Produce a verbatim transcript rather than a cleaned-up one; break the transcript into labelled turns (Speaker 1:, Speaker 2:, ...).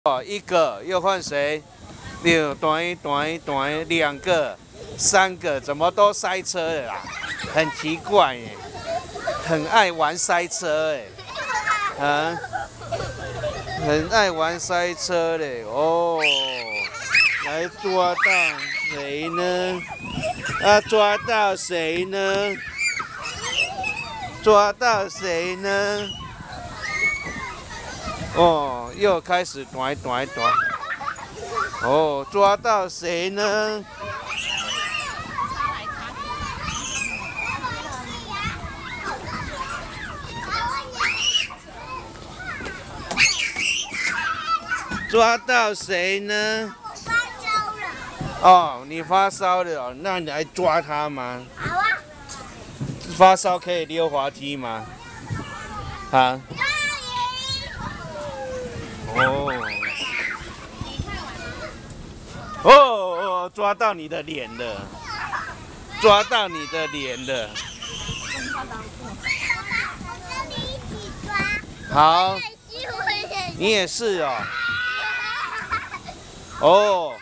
Speaker 1: 哦，一个又换谁？六短短短两个，三个，怎么都塞车了啦？很奇怪耶，很爱玩塞车哎，啊，很爱玩塞车嘞哦。来抓到谁呢？啊，抓到谁呢？抓到谁呢？ 哦，又开始短短短。哦，抓到谁呢？抓到谁呢？哦，你发烧了哦，那你来抓他吗？好啊。发烧可以溜滑梯吗？啊？ 哦，哦哦，抓到你的脸了，抓到你的脸了。好，你也是哦。哦。